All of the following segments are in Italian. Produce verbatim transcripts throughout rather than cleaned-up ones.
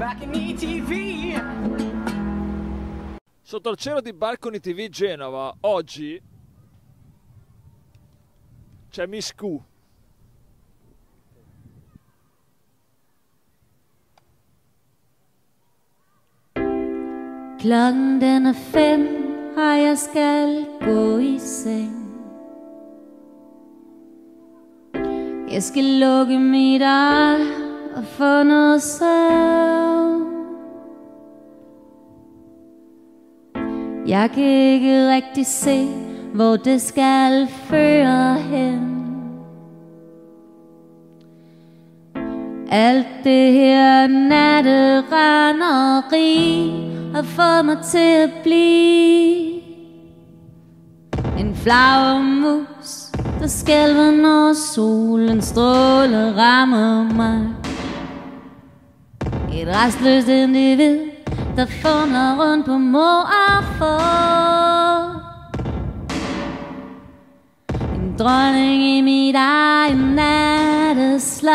Balcony T V. Sotto il cielo di Balcony T V Genova, oggi c'è Miss Q. Klokken den er fem, og jeg skal gå i seng. Jeg skal lukke mit øje og få noget søvn. Jeg kan ikke rigtig se, hvor det skal føre hen. Alt det her natterenderi har fået mig til at blive en flagermus, der skælver, når solen stråler rammer mig. Et restløst individ, der fumler rundt på må og få. En dronning i mit eget natteslag.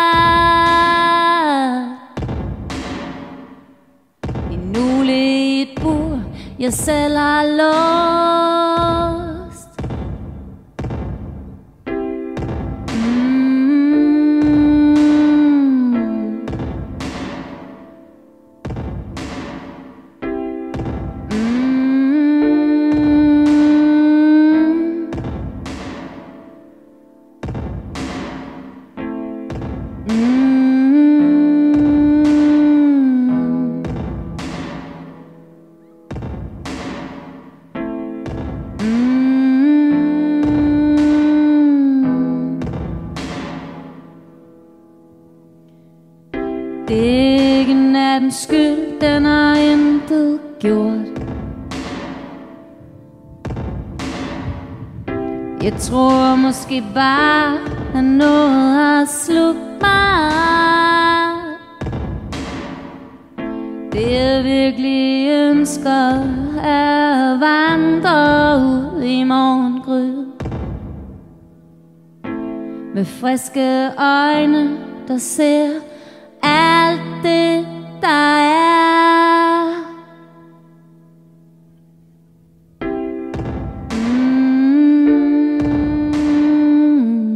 En ugle i et bur, jeg selv har låst. Det er ikke nattens skyld, den har intet gjort. Jeg tror måske bare, at noget har slugt mig. Det jeg virkelig ønsker er at vandre ud i morgengry med friske øjne, der ser alt det, der er. Mm.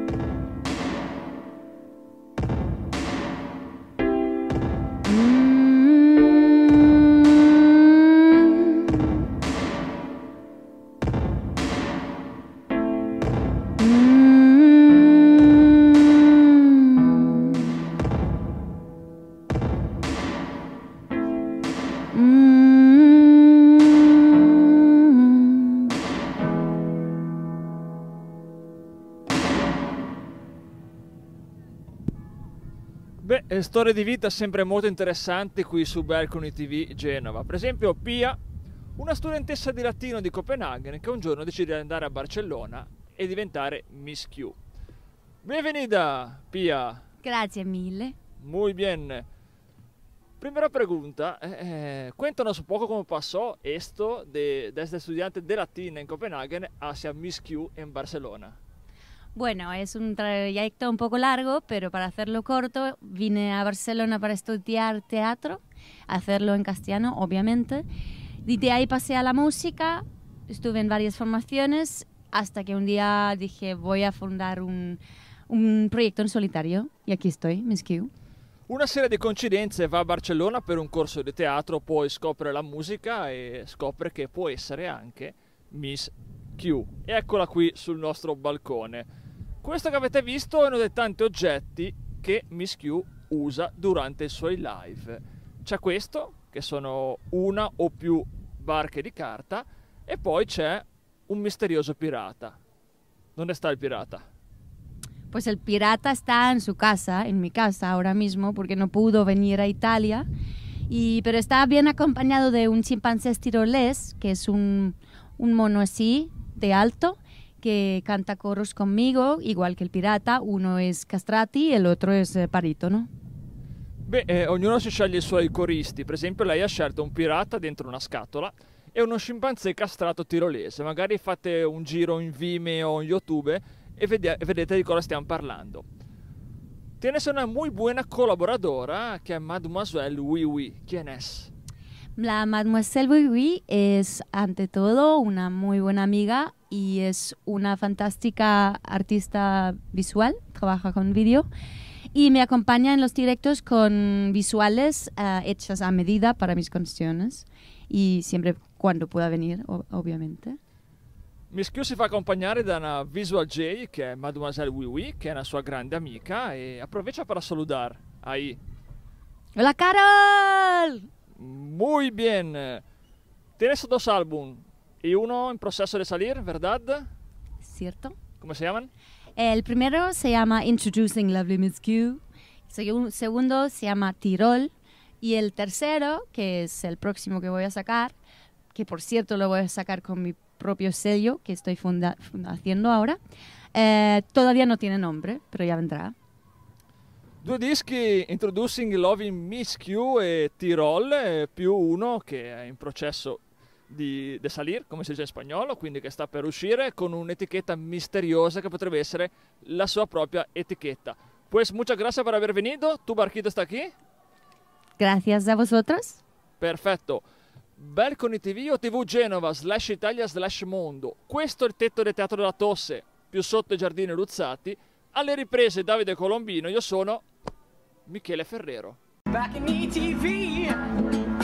Mm. Beh, storie di vita sempre molto interessanti qui su Balcony T V Genova. Per esempio Pia, una studentessa di latino di Copenaghen che un giorno decide di andare a Barcellona e diventare Miss Q. Bienvenida, Pia. Grazie mille. Muy bien. Primera pregunta, eh, cuéntanos un poco cómo pasó esto de desde estudiante de latín en Copenhague hacia Miss Q en Barcelona. Bueno, es un trayecto un poco largo, pero para hacerlo corto vine a Barcelona para estudiar teatro, hacerlo en castellano, obviamente. Y de ahí pasé a la música, estuve en varias formaciones, hasta que un día dije voy a fundar un, un proyecto en solitario, y aquí estoy, Miss Q. Una serie di coincidenze, va a Barcellona per un corso di teatro, poi scopre la musica e scopre che può essere anche Miss Q. Eccola qui sul nostro balcone. Questo che avete visto è uno dei tanti oggetti che Miss Q usa durante i suoi live. C'è questo, che sono una o più barche di carta, e poi c'è un misterioso pirata. ¿Dónde está el pirata? Pues el pirata está en su casa, en mi casa ahora mismo, porque no pudo venir a Italia, y, pero está bien acompañado de un chimpancé tirolés, que es un, un mono así, de alto, que canta coros conmigo, igual que el pirata. Uno es castrati e l'altro è baritono. Beh, eh, ognuno si sceglie i suoi coristi. Per esempio lei ha scelto un pirata dentro una scatola e uno scimpanzé castrato tirolese. Magari fate un giro in Vimeo o in YouTube e, vede- e vedete di cosa stiamo parlando. Tienes una muy buena colaboradora que es Mademoiselle Oui Oui. ¿Quién es? La Mademoiselle Oui Oui es ante todo una muy buena amiga y es una fantástica artista visual, trabaja con vídeo y me acompaña en los directos con visuales uh, hechas a medida para mis canciones y siempre cuando pueda venir, ovviamente. Miss Q si fa accompagnare da una Visual J, che è Mademoiselle Oui Oui, che è una sua grande amica, e approvecha para saludar ahí. ¡Hola, Carol! Muy bien. Tienes dos álbumes y uno en proceso de salir, ¿verdad? Cierto. ¿Cómo se llaman? El primero se llama Introducing Lovely Miss Q, el segundo se llama Tirol y el tercero, que es el próximo que voy a sacar, que por cierto lo voy a sacar con mi propio sello que estoy funda funda haciendo ahora, eh, todavía no tiene nombre, pero ya vendrá. Due dischi, Introducing Loving Miss Q e Tirol, eh, più uno che è in processo di de salir, come si dice in spagnolo, quindi che sta per uscire con un'etichetta misteriosa che potrebbe essere la sua propria etichetta. Pues muchas gracias por haber venido. ¿Tu barquito está aquí? Gracias a vosotros. Perfetto. Balcony T V o T V Genova slash Italia slash Mondo. Questo è il tetto del Teatro della Tosse, più sotto i Giardini Luzzati. Alle riprese Davide Colombino, io sono Michele Ferrero. Back in E T V.